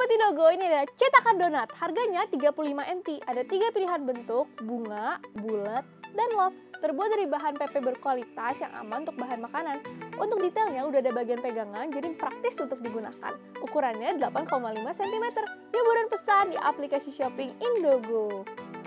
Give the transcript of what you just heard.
Buat Indogo, ini adalah cetakan donat. Harganya 35 NT. Ada 3 pilihan bentuk, bunga, bulat, dan love. Terbuat dari bahan PP berkualitas yang aman untuk bahan makanan. Untuk detailnya udah ada bagian pegangan, jadi praktis untuk digunakan. Ukurannya 8,5 cm. Yuk buruan pesan di aplikasi shopping Indogo.